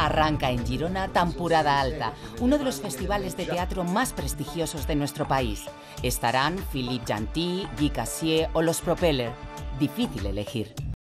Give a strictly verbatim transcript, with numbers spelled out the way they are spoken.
Arranca en Girona Temporada Alta, uno de los festivales de teatro más prestigiosos de nuestro país. Estarán Philippe Gentil, Guy Cassier o Los Propeller. Difícil elegir.